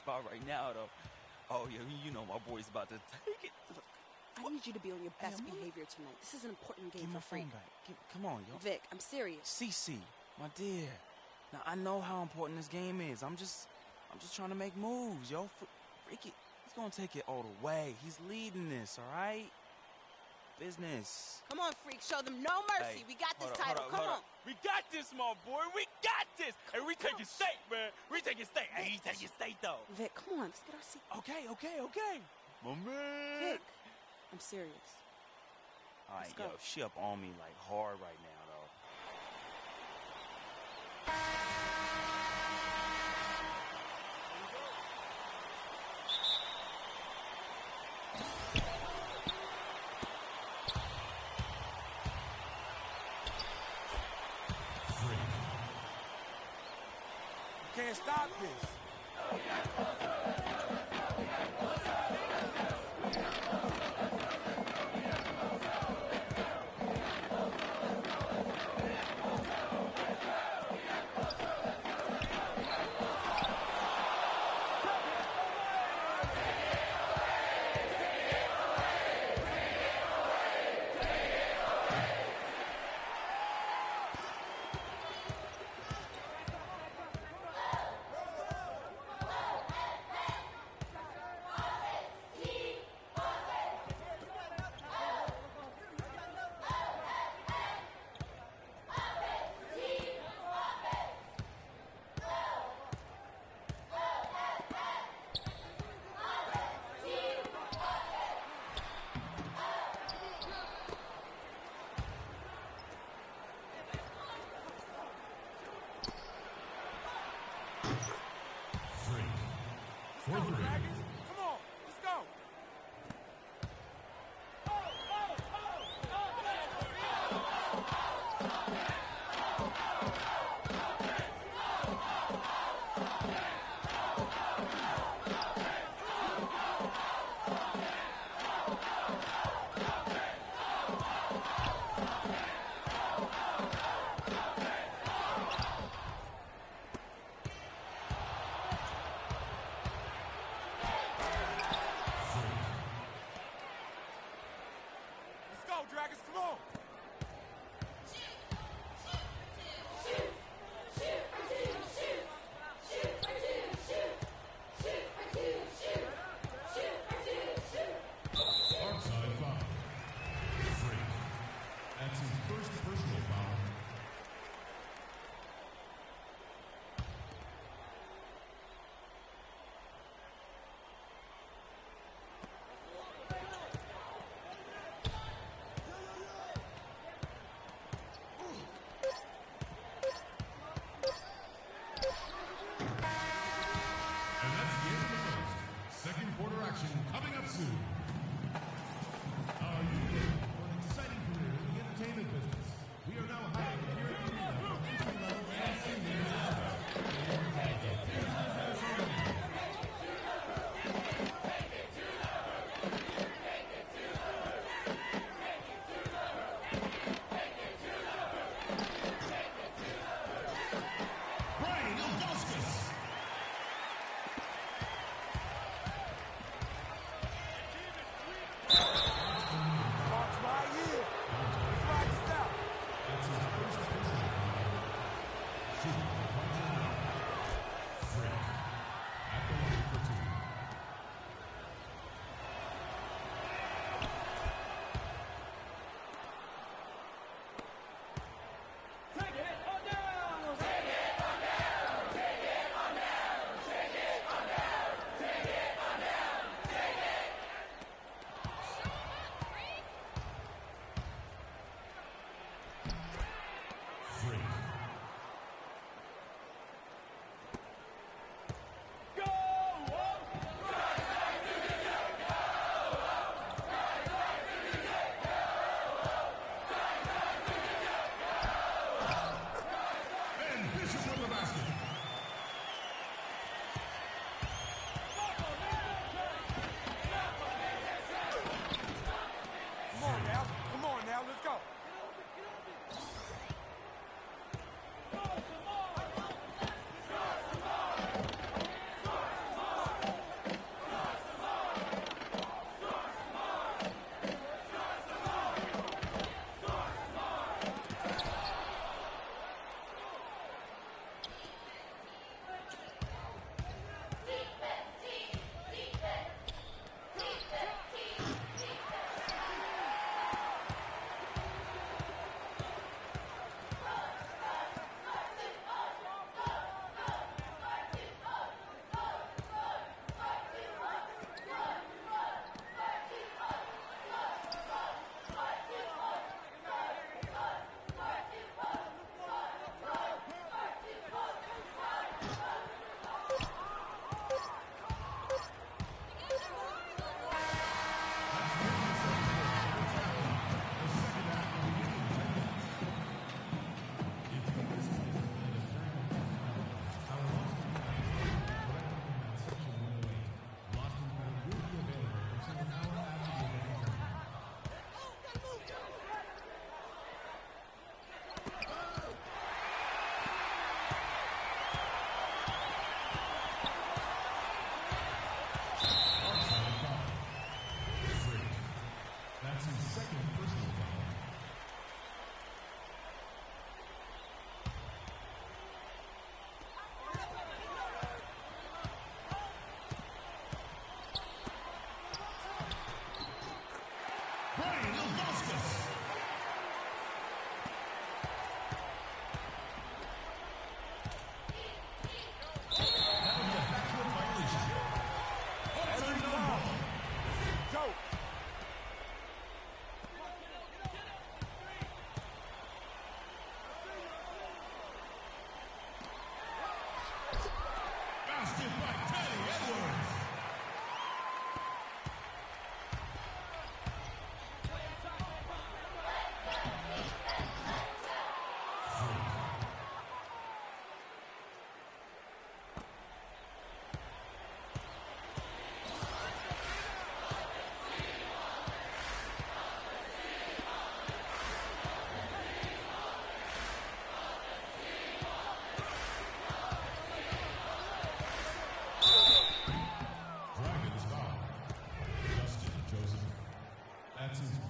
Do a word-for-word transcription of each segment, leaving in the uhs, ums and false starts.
spot right now, though. Oh, yeah, you know my boy's about to take it. Look, I need you to be on your best hey, behavior tonight. This is an important game Give for my Freak. phone back. Give, come on, yo. Vic, I'm serious. Cece, my dear. Now, I know how important this game is. I'm just, I'm just trying to make moves, yo. Freaky, he's gonna take it all the way. He's leading this, all right? Business. Come on, Freak. Show them no mercy. Hey, we got this up, title. up, Come on. Up. We got this, my boy. We got this. Hey, we taking state, man. We taking state. Hey, he's taking state, though. Vic, come on. Let's get our seat. Okay, okay, okay. My man. Vic, I'm serious. All right, yo, she up on me like hard right now, though. Can't stop this. For three. Come on, let's go. Dragons, come on! Outside foul. Freak. That's his first personal foul. Second quarter action coming up soon. Are you ready for an exciting career in the entertainment business? We are now hiring the European level, entry level, and senior Brian Ilgauskas.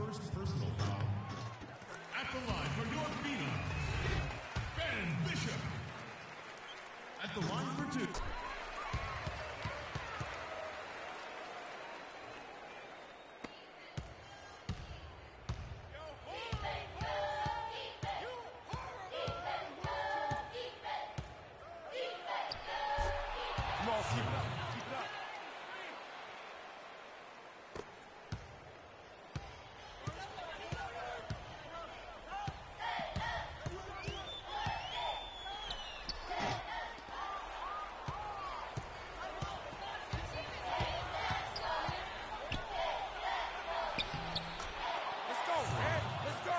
first personal foul. At the line for York Phoenix, Ben Bishop. At the line for two. Come on, keep it up. Keep it up. Let's go, man. Let's go.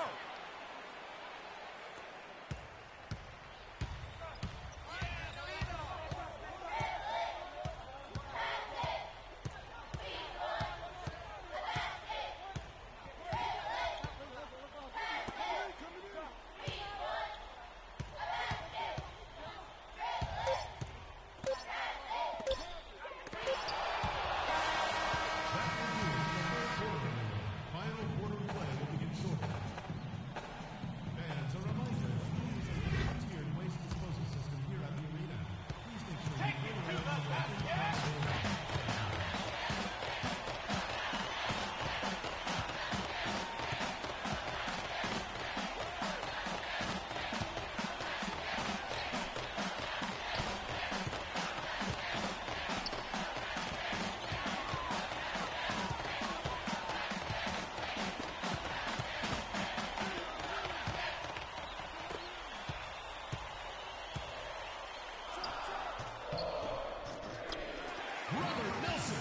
Final quarter play will begin shortly. Fans, a reminder, please use a tiered waste disposal system here at the arena. Please make sure you clear away the waste. Robert Nelson.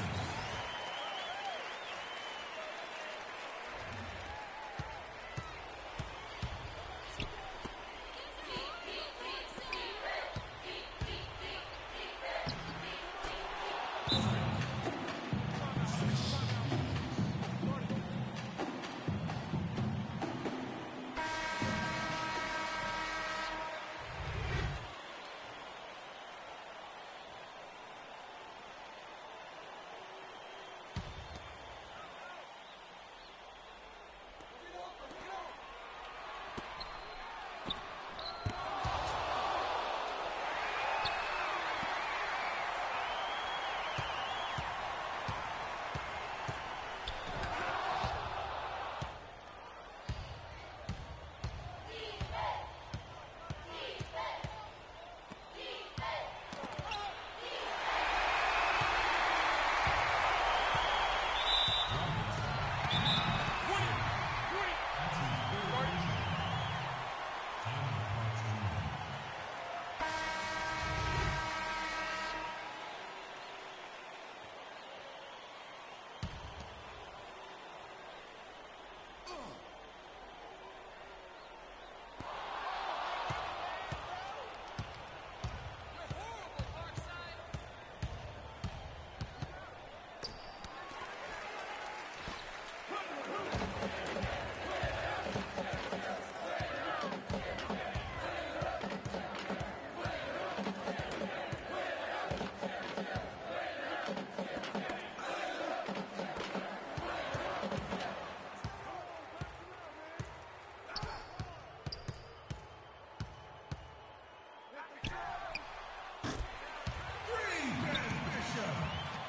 Free Ben Bishop.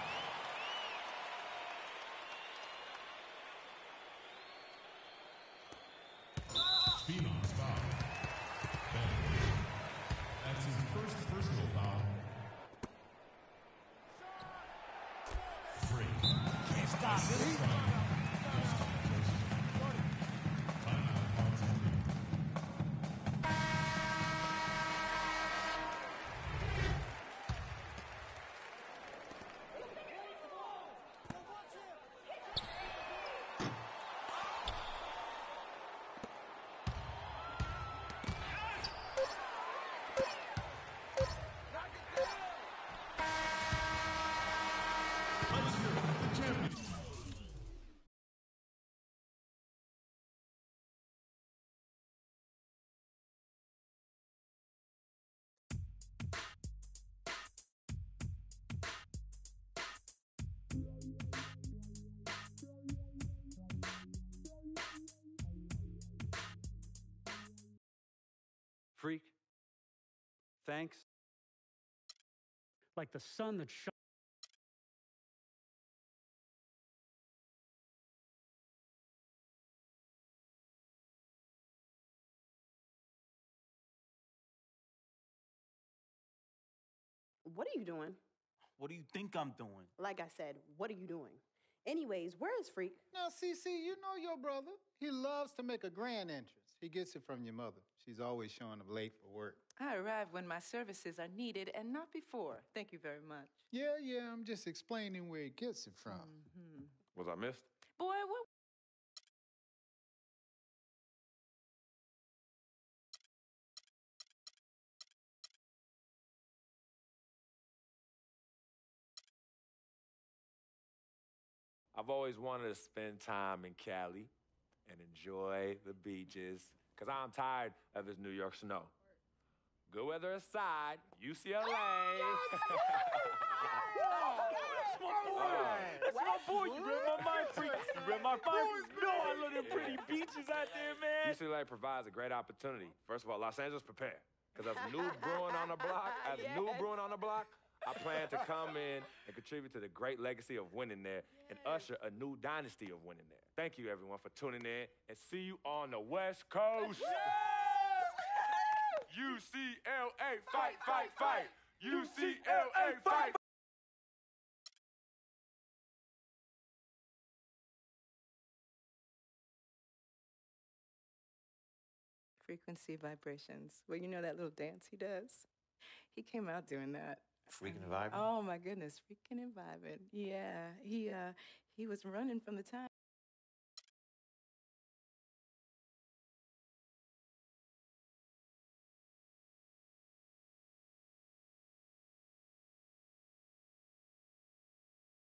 Phenom's foul. Ben Bishop. That's his first personal foul. Free. Can't stop Assist this. from Dustin Joseph. Timeout, Martin. Freak, thanks. Like the sun that shines. What are you doing? What do you think I'm doing? Like I said, what are you doing? Anyways, where is Freak? Now, Cece, you know your brother. He loves to make a grand entrance. He gets it from your mother. She's always showing up late for work. I arrive when my services are needed and not before. Thank you very much. Yeah, yeah, I'm just explaining where he gets it from. Mm-hmm. Was I missed? Boy, what? I've always wanted to spend time in Cali and enjoy the beaches, because I'm tired of this New York snow. Good weather aside, U C L A. That's my boy. You read my mind, Freak. You read my mind. No, I love them pretty beaches out there, man. U C L A provides a great opportunity. First of all, Los Angeles, prepare. Because as new brewing on the block, as Yes. new brewing on the block, I plan to come in and contribute to the great legacy of winning there and usher a new dynasty of winning there. Thank you, everyone, for tuning in, and see you on the West Coast. U C L A, fight, fight, fight. U C L A, fight. Frequency vibrations. Well, you know that little dance he does? He came out doing that. Freaking and vibing? Oh my goodness, freaking and vibing. Yeah, he uh he was running from the time.